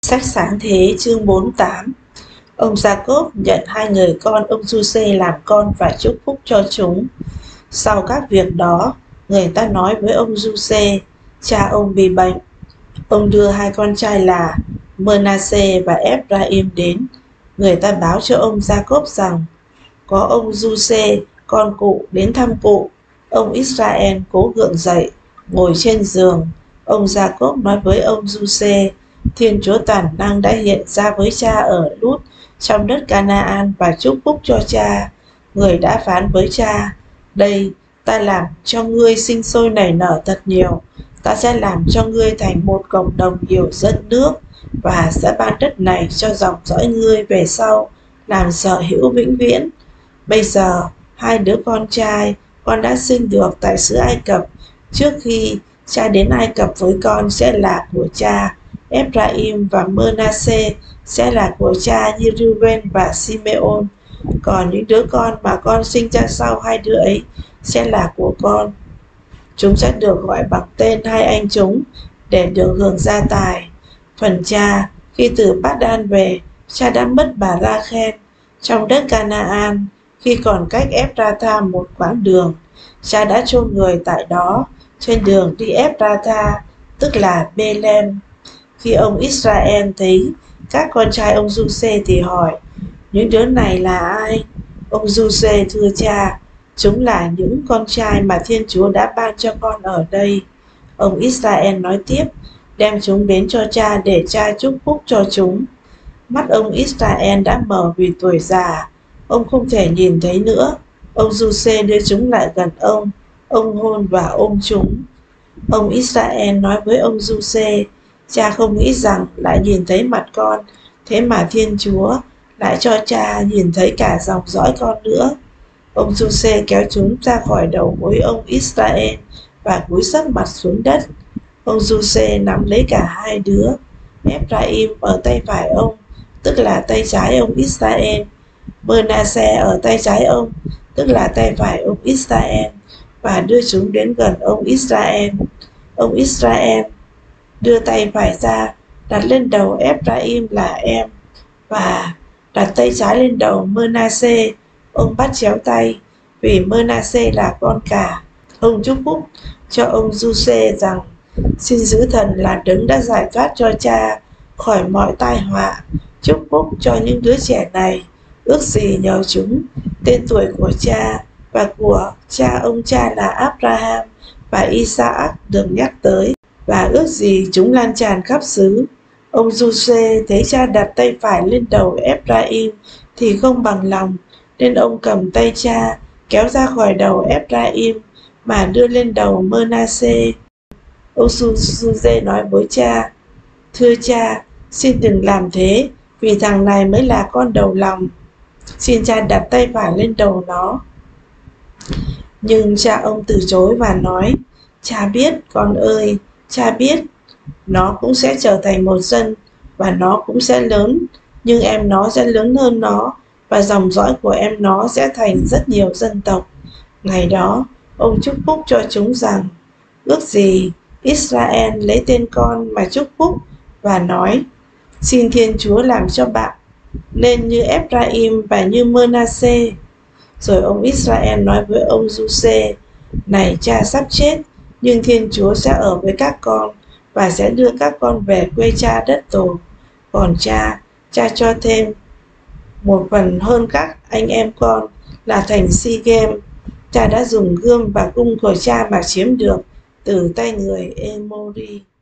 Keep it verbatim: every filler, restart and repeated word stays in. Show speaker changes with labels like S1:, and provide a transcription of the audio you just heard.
S1: Sách Sáng Thế chương bốn mươi tám. Ông Jacob nhận hai người con ông Giuse làm con và chúc phúc cho chúng. Sau các việc đó, người ta nói với ông Giuse, cha ông bị bệnh. Ông đưa hai con trai là Mơ-na-sê và Ép-ra-im đến. Người ta báo cho ông Jacob rằng có ông Giuse, con cụ, đến thăm cụ. Ông Israel cố gượng dậy, ngồi trên giường. Ông Jacob nói với ông Giuse, Thiên Chúa toàn năng đã hiện ra với cha ở Lút trong đất Canaan và chúc phúc cho cha. Người đã phán với cha, đây, ta làm cho ngươi sinh sôi nảy nở thật nhiều. Ta sẽ làm cho ngươi thành một cộng đồng nhiều dân nước và sẽ ban đất này cho dòng dõi ngươi về sau làm sở hữu vĩnh viễn. Bây giờ, hai đứa con trai con đã sinh được tại xứ Ai Cập. Trước khi cha đến Ai Cập với con sẽ là của cha Ép-ra-im và Mơ-na-sê sẽ là của cha như Reuben và Simeon. Còn những đứa con mà con sinh ra sau hai đứa ấy sẽ là của con. Chúng sẽ được gọi bằng tên hai anh chúng để được hưởng gia tài. Phần cha, khi từ Pát-đan về, cha đã mất bà Ra-khen trong đất Canaan. Khi còn cách Ép-ra-tha một quãng đường, cha đã chôn người tại đó trên đường đi Ép-ra-tha, tức là Bê-lem. Khi ông Israel thấy các con trai ông Giuse thì hỏi, những đứa này là ai? Ông Giuse thưa cha, chúng là những con trai mà Thiên Chúa đã ban cho con ở đây. Ông Israel nói tiếp, đem chúng đến cho cha để cha chúc phúc cho chúng. Mắt ông Israel đã mờ vì tuổi già, ông không thể nhìn thấy nữa. Ông Giuse đưa chúng lại gần ông, ông hôn và ôm chúng. Ông Israel nói với ông Giuse, cha không nghĩ rằng lại nhìn thấy mặt con, thế mà Thiên Chúa lại cho cha nhìn thấy cả dòng dõi con nữa. Ông Giuse kéo chúng ra khỏi đầu gối ông Israel và cúi sấp mặt xuống đất. Ông Giuse nắm lấy cả hai đứa, Ép-ra-im ở tay phải ông, tức là tay trái ông Israel, Mơ-na-sê ở tay trái ông, tức là tay phải ông Israel, và đưa chúng đến gần ông Israel. Ông Israel đưa tay phải ra, đặt lên đầu Ép-ra-im là em, và đặt tay trái lên đầu Mơ-na-sê. Ông bắt chéo tay, vì Mơ-na-sê là con cả. Ông chúc phúc cho ông Giuse rằng, xin giữ thần là đấng đã giải thoát cho cha khỏi mọi tai họa. Chúc phúc cho những đứa trẻ này, ước gì nhờ chúng, tên tuổi của cha và của cha ông cha là Abraham và Isaac được nhắc tới, và ước gì chúng lan tràn khắp xứ. Ông Giuse thấy cha đặt tay phải lên đầu Ép-ra-im thì không bằng lòng, nên ông cầm tay cha kéo ra khỏi đầu Ép-ra-im mà đưa lên đầu Mơ-na-sê. Ông Giuse nói với cha, thưa cha, xin đừng làm thế, vì thằng này mới là con đầu lòng. Xin cha đặt tay phải lên đầu nó. Nhưng cha ông từ chối và nói, cha biết, con ơi, cha biết, nó cũng sẽ trở thành một dân, và nó cũng sẽ lớn, nhưng em nó sẽ lớn hơn nó, và dòng dõi của em nó sẽ thành rất nhiều dân tộc. Ngày đó, ông chúc phúc cho chúng rằng, ước gì Israel lấy tên con mà chúc phúc, và nói, xin Thiên Chúa làm cho bạn nên như Ép-ra-im và như Mơ-na-sê. Rồi ông Israel nói với ông Giuse, này cha sắp chết, nhưng Thiên Chúa sẽ ở với các con và sẽ đưa các con về quê cha đất tổ. Còn cha, cha cho thêm một phần hơn các anh em con là thành Si-ghêm. Cha đã dùng gươm và cung của cha mà chiếm được từ tay người Ê-mô-ri.